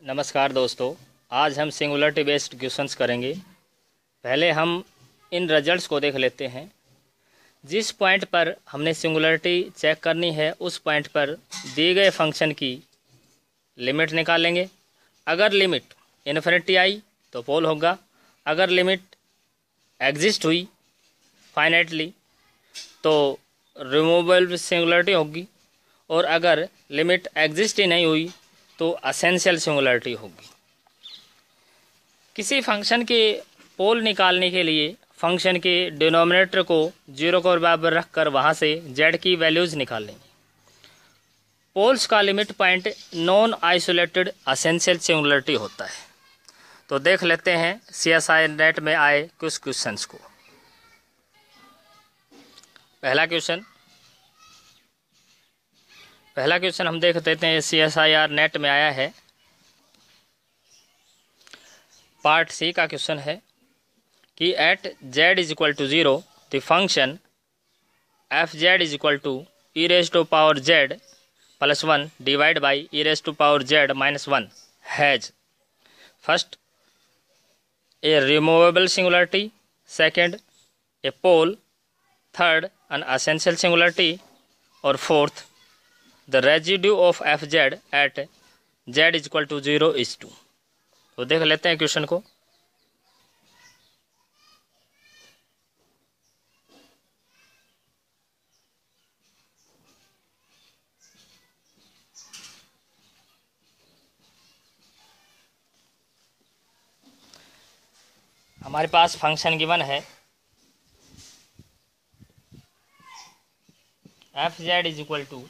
नमस्कार दोस्तों, आज हम सिंगुलरिटी बेस्ड क्वेश्चंस करेंगे। पहले हम इन रिजल्ट्स को देख लेते हैं। जिस पॉइंट पर हमने सिंगुलरिटी चेक करनी है उस पॉइंट पर दिए गए फंक्शन की लिमिट निकालेंगे। अगर लिमिट इन्फिनिटी आई तो पोल होगा, अगर लिमिट एग्जिस्ट हुई फाइनाइटली तो रिमूवेबल सिंगुलरिटी होगी, और अगर लिमिट एग्जिस्ट ही नहीं हुई तो एसेंशियल सिंगुलरिटी होगी। किसी फंक्शन के पोल निकालने के लिए फंक्शन के डिनोमिनेटर को 0 के बराबर रखकर वहां से z की वैल्यूज निकालेंगे। पोल्स का limit point non isolated essential singularity होता है। तो देख लेते हैं CSI नेट में आए कुछ क्वेश्चंस को। पहला क्वेश्चन हम देख लेते हैं, CSIR नेट में आया है। पार्ट सी का क्वेश्चन है कि at z is equal to 0 the function fz is equal to e raise to power z plus 1 divide by e raise to power z minus 1 has first a removable singularity, second a pole, third an essential singularity, और fourth the residue of fz at z is equal to 0 is 2। तो देख लेते हैं question को। हमारे पास function given है fz is equal to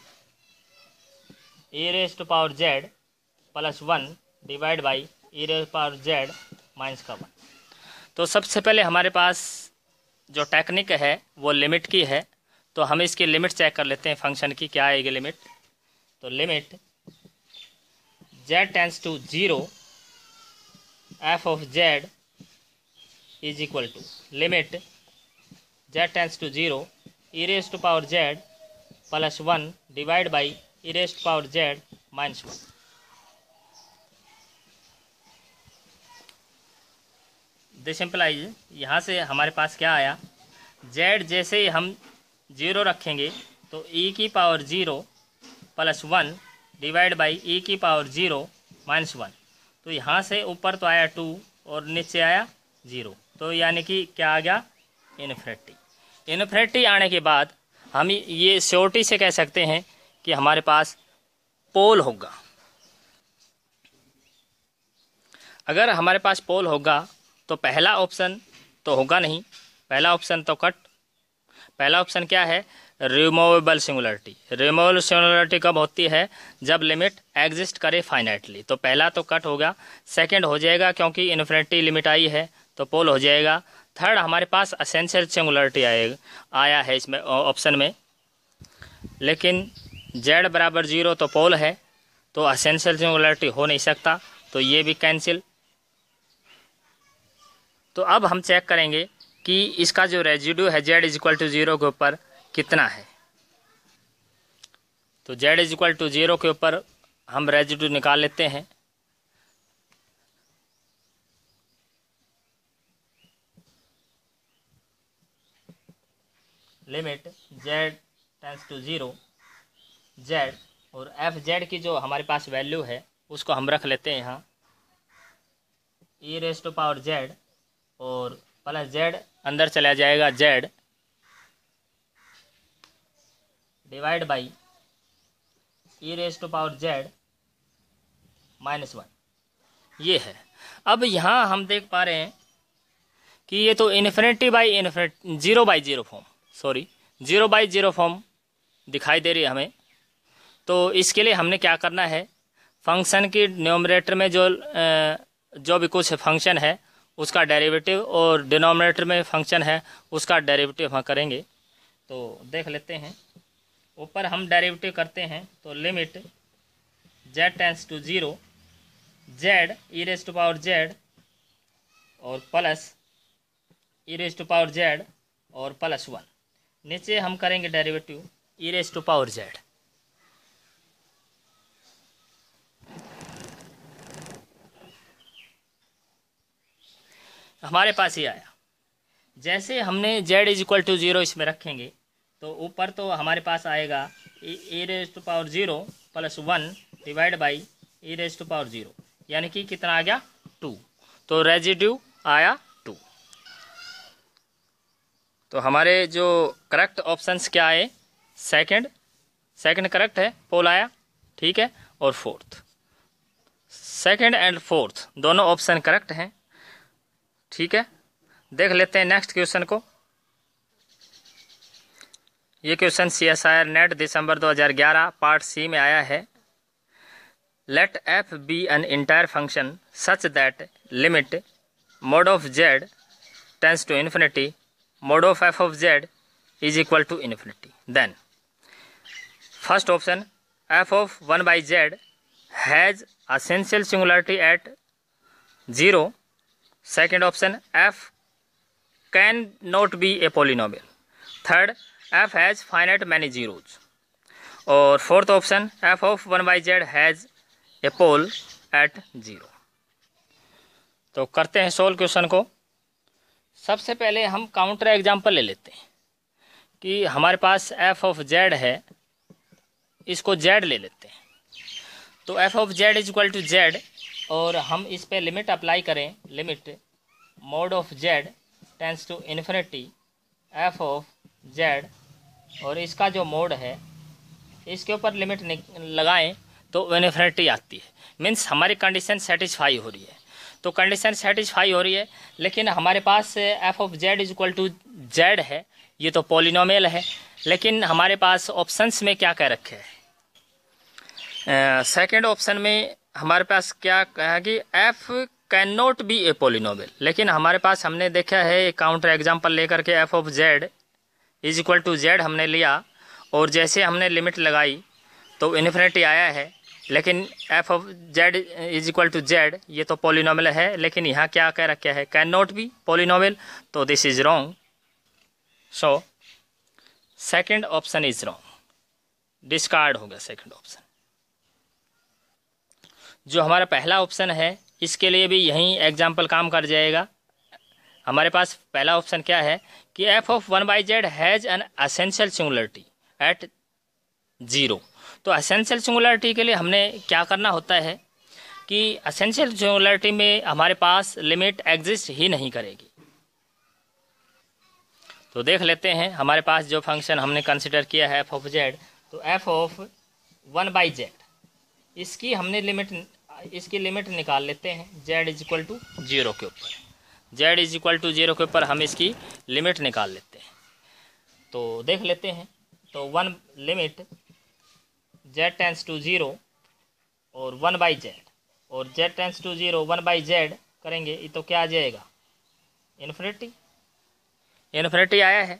e raise to power z plus 1 divide by e raise power z minus का 1। तो सबसे पहले हमारे पास जो टेक्निक है वो लिमिट की है, तो हम इसकी लिमिट चेक कर लेते हैं। फंक्शन की क्या आएगी लिमिट? तो limit z tends to 0 f of z is equal to limit z tends to 0 e raise to power z plus 1 divide by e raise to power z minus 1। This implies यहाँ से हमारे पास क्या आया, z जैसे ही हम 0 रखेंगे तो e की power 0 plus 1 divide by e की पावर 0 माइनस 1। तो यहाँ से ऊपर तो आया 2 और नीचे आया 0, तो यानी कि क्या आ गया, इन्फिनिटी। इन्फिनिटी आने के बाद हम ये श्योरिटी से कह सकते हैं कि हमारे पास पोल होगा। अगर हमारे पास पोल होगा तो पहला ऑप्शन तो होगा नहीं, पहला ऑप्शन तो कट। पहला ऑप्शन क्या है, रिमूवेबल सिंगुलरिटी। रिमूवेबल सिंगुलरिटी कब होती है, जब लिमिट एग्जिस्ट करे फाइनाइटली। तो पहला तो कट होगा, सेकंड हो जाएगा क्योंकि इन्फिनिटी लिमिट आई है तो पोल हो जाएगा। थर्ड हमारे पास एसेंशियल सिंगुलरिटी आया है इसमें ऑप्शन में, लेकिन z बराबर 0 तो पोल है, तो एसेंशियल सिंगुलरिटी हो नहीं सकता, तो ये भी कैंसिल। तो अब हम चेक करेंगे कि इसका जो रेजिड्यू है z इज इक्वल टू 0 के ऊपर कितना है। तो z इज इक्वल टू 0 के ऊपर हम रेजिड्यू निकाल लेते हैं। Limit z tends to 0 z और fz की जो हमारे पास वैल्यू है उसको हम रख लेते हैं यहाँ e raise to power z, और प्लस z अंदर चला जाएगा z divide by e raise to power z minus 1, ये है। अब यहाँ हम देख पा रहे हैं कि ये तो infinity by infinity 0 by 0 form, sorry 0 by 0 form दिखाई दे रही है हमें। तो इसके लिए हमने क्या करना है, फंक्शन की न्यूमरेटर में जो भी कुछ फंक्शन है उसका डेरिवेटिव, और डिनोमिनेटर में फंक्शन है उसका डेरिवेटिव हम करेंगे। तो देख लेते हैं, ऊपर हम डेरिवेटिव करते हैं तो limit z tends to 0 z e raise to power z और plus e raise to power z और प्लस 1। नीचे हम करेंगे derivative e raise to power z। हमारे पास ये आया। जैसे हमने z इज इक्वल टू 0 इसमें रखेंगे तो ऊपर तो हमारे पास आएगा e raise to power 0 plus 1 divide by e raise to power 0, यानी कि कितना आ गया 2। तो रेजिड्यू आया 2। तो हमारे जो करेक्ट ऑप्शंस क्या आए, सेकंड करेक्ट है, पोल आया, ठीक है, और फोर्थ, सेकंड एंड फोर्थ दोनों ऑप्शन करेक्ट हैं, ठीक है। देख लेते हैं नेक्स्ट क्वेश्चन को। ये क्वेश्चन CSIR नेट दिसंबर 2011 पार्ट सी में आया है। Let f be an entire function such that limit mod of z tends to infinity mod of f of z is equal to infinity. Then first option, f of 1 by z has essential singularity at 0. Second option, f cannot be a polynomial. Third, f has finite many zeros. और fourth option, f of 1 by z has a pole at 0. तो करते हैं solve question को। सबसे पहले हम counter example ले लेते हैं कि हमारे पास f ऑफ z है, इसको z ले लेते हैं। तो f of z is equal to z, और हम इस पे लिमिट अप्लाई करें, limit mod of z tends to infinity f of z, और इसका जो मोड है इसके ऊपर लिमिट लगाएं तो इन्फिनिटी आती है। मीन्स हमारी कंडीशन सेटिस्फाई हो रही है। तो कंडीशन सेटिस्फाई हो रही है, लेकिन हमारे पास f of z is equal to z है, ये तो पॉलिनोमियल है। लेकिन हमारे पास ऑप्शंस में क्या कह रखे हैं, सेकंड ऑप्शन में हमारे पास क्या कहा कि f can not be a polynomial. लेकिन हमारे पास हमने देखा है काउंटर एग्जांपल लेकर के f of z is equal to z हमने लिया, और जैसे हमने लिमिट लगाई तो इन्फिनिटी आया है। लेकिन f of z is equal to z ये तो पॉलिनोमियल है, लेकिन यहाँ क्या कह रखा है, कैन नॉट बी पॉलिनोमियल, तो this is wrong. So second option is wrong, discard हो गया सेकंड ऑप्शन। जो हमारा पहला ऑप्शन है इसके लिए भी यही एग्जाम्पल काम कर जाएगा। हमारे पास पहला ऑप्शन क्या है कि f of 1 by z has an essential singularity at 0। तो एसेंशियल सिंगुलरिटी के लिए हमने क्या करना होता है कि एसेंशियल सिंगुलरिटी में हमारे पास लिमिट एग्जिस्ट ही नहीं करेगी। तो देख लेते हैं हमारे पास जो फंक्शन हमने कंसिडर किया है f ऑफ z, तो f ऑफ 1 बाई z इसकी हमने लिमिट निकाल लेते हैं z इज इक्वल टू 0 के ऊपर। z इज इक्वल टू 0 के ऊपर हम इसकी लिमिट निकाल लेते हैं। तो देख लेते हैं, तो 1 लिमिट z टेंस टू 0 और 1 बाई z, और z tends to 0 1 by z करेंगे तो क्या आ जाएगा, इन्फिनिटी आया है।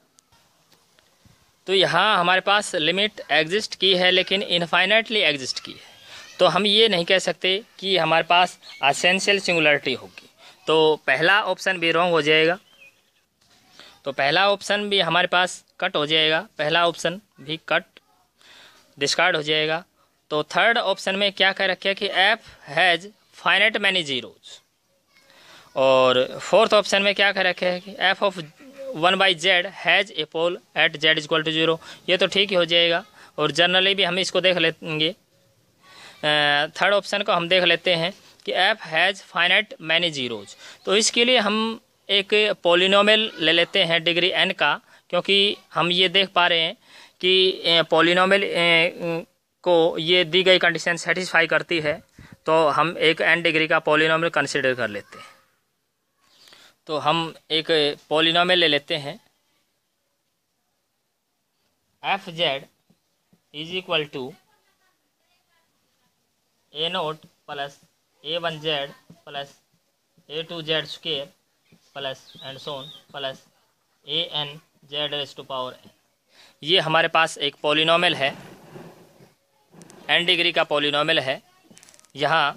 तो यहाँ हमारे पास लिमिट एग्जिस्ट की है लेकिन इनफाइनाइटली एग्जिस्ट की है, तो हम ये नहीं कह सकते कि हमारे पास एसेंशियल सिंगुलरिटी होगी। तो पहला ऑप्शन भी रॉन्ग हो जाएगा, तो पहला ऑप्शन भी हमारे पास कट हो जाएगा, पहला ऑप्शन भी कट डिस्कार्ड हो जाएगा। तो थर्ड ऑप्शन में क्या कह रखे कि f has finite many zeros, और फोर्थ ऑप्शन में क्या कह रखे है कि f of 1 by z has a pole at z equal to 0। ये तो ठीक ही हो जाएगा, और जनरली भी हम इसको देख लेंगे। थर्ड ऑप्शन को हम देख लेते हैं कि f has finite many zeros. तो इसके लिए हम एक पॉलिनोमियल ले लेते हैं डिग्री n का, क्योंकि हम ये देख पा रहे हैं कि पॉलिनोमियल को ये दी गई कंडीशन सेटिस्फाई करती है, तो हम एक n डिग्री का पॉलिनोमियल कंसीडर कर लेते हैं। तो हम एक पॉलिनोमियल ले लेते हैं, F Z is equal to A naught plus a1 z plus a2 z square plus and so on plus an z raise to power n। ये हमारे पास एक पॉलिनोमियल है, n डिग्री का पॉलिनोमियल है। यहाँ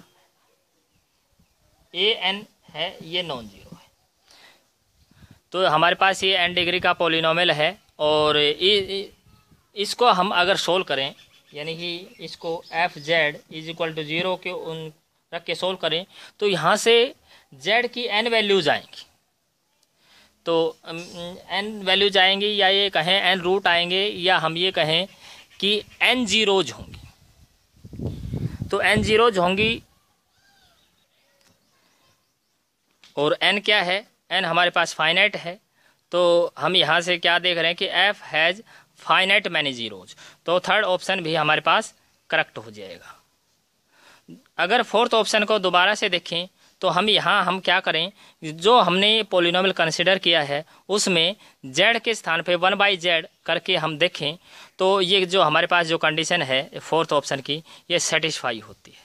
an है, ये नॉन जीरो है। तो हमारे पास ये n डिग्री का पॉलिनोमियल है, और इसको हम अगर सोल्व करें, यानी कि इसको F Z is equal to 0 के रख के सोल्व करें तो यहाँ से z की n वैल्यूज आएंगी। तो n वैल्यूज आएंगी, या ये कहें n रूट आएंगे, या हम ये कहें कि n जीरोज होंगी। तो n जीरोज होंगी और n क्या है, n हमारे पास फाइनाइट है। तो हम यहाँ से क्या देख रहे हैं कि f has finite many zeros. तो थर्ड ऑप्शन भी हमारे पास करेक्ट हो जाएगा। अगर फोर्थ ऑप्शन को दोबारा से देखें तो हम यहाँ हम क्या करें, जो हमने पॉलिनोमियल कंसिडर किया है उसमें z के स्थान पे 1/z करके हम देखें तो ये जो हमारे पास जो कंडीशन है फोर्थ ऑप्शन की, ये सेटिस्फाई होती है।